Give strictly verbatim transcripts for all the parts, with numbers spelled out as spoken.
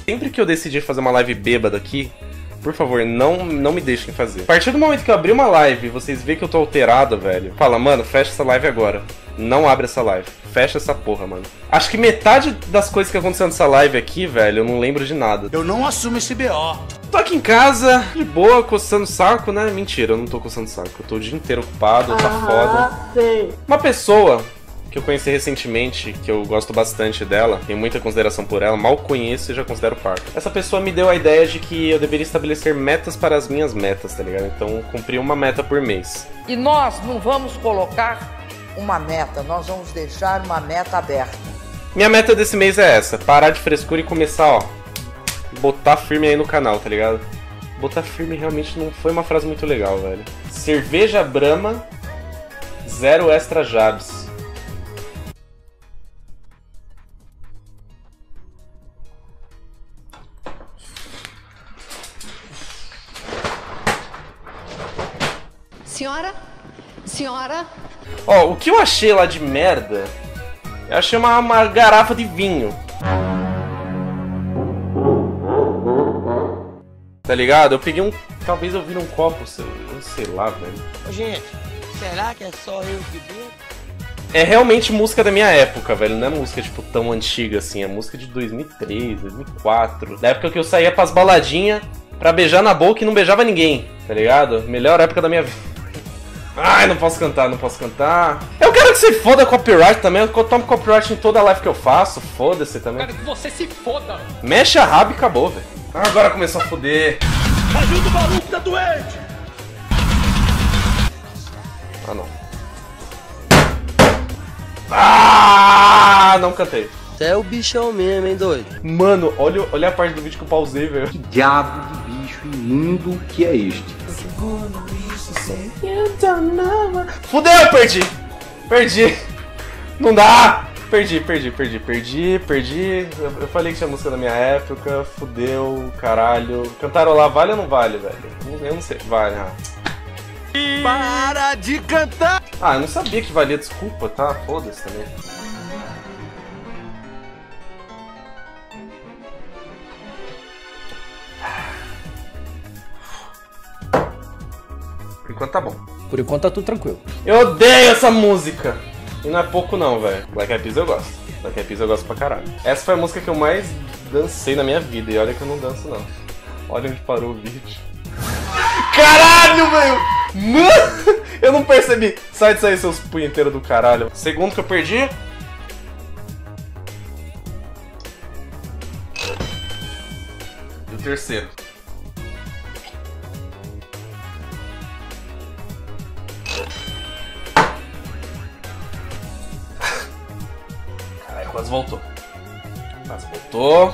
Sempre que eu decidir fazer uma live bêbada aqui, por favor, não, não me deixem fazer. A partir do momento que eu abrir uma live e vocês verem que eu tô alterado, velho, fala, mano, fecha essa live agora. Não abre essa live. Fecha essa porra, mano. Acho que metade das coisas que aconteceram nessa live aqui, velho, eu não lembro de nada. Eu não assumo esse B O. Tô aqui em casa, de boa, coçando o saco, né? Mentira, eu não tô coçando o saco. Eu tô o dia inteiro ocupado, tá ah, foda. Sim. Uma pessoa que eu conheci recentemente, que eu gosto bastante dela, tenho muita consideração por ela, mal conheço e já considero parça. Essa pessoa me deu a ideia de que eu deveria estabelecer metas para as minhas metas, tá ligado? Então, cumprir uma meta por mês. E nós não vamos colocar uma meta, nós vamos deixar uma meta aberta. Minha meta desse mês é essa, parar de frescura e começar, ó, botar firme aí no canal, tá ligado? Botar firme realmente não foi uma frase muito legal, velho. Cerveja Brahma, zero extra jabs. Senhora? Senhora? Ó, o que eu achei lá de merda, eu achei uma, uma garrafa de vinho. Tá ligado? Eu peguei um... Talvez eu vire um copo, sei, eu sei lá, velho. Gente, será que é só eu que bebo? É realmente música da minha época, velho. Não é música, tipo, tão antiga assim. É música de dois mil e três, dois mil e quatro. Da época que eu saía pras baladinhas pra beijar na boca e não beijava ninguém, tá ligado? Melhor época da minha vida. Ai, não posso cantar, não posso cantar. Eu quero que você foda copyright também. Eu tomo copyright em toda a live que eu faço. Foda-se também. Quero que você se foda. Mexe a raba e acabou, velho. Agora começou a foder. Ajuda o maluco, tá doente! Ah, não. Ah, não cantei. Você é o bichão mesmo, hein, doido? Mano, olha, olha a parte do vídeo que eu pausei, velho. Que diabo de bicho imundo que é este? Fudeu, eu perdi. Perdi. Não dá. Perdi, perdi, perdi, perdi, perdi. Eu, eu falei que tinha música da minha época. Fudeu, caralho. Cantarolar vale ou não vale, velho? Eu não sei. Vale, ah. Para de cantar! Ah, eu não sabia que valia, desculpa, tá? Foda-se também. Por enquanto tá bom. Por enquanto tá tudo tranquilo. Eu odeio essa música! E não é pouco não, velho. Black Eyed Peas eu gosto. Black Eyed Peas eu gosto pra caralho. Essa foi a música que eu mais dancei na minha vida. E olha que eu não danço, não. Olha onde parou o vídeo. Caralho, velho! Mano! Eu não percebi. Sai disso aí, seus punheteiros do caralho. Segundo que eu perdi. E o terceiro. Caralho, quase voltou. Quase voltou.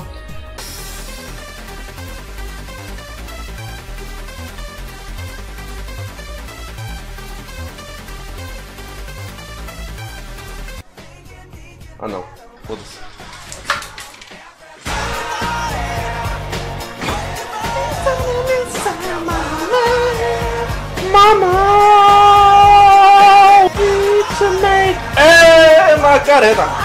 Ah, não. Foda-se. Mama! É, Macarena!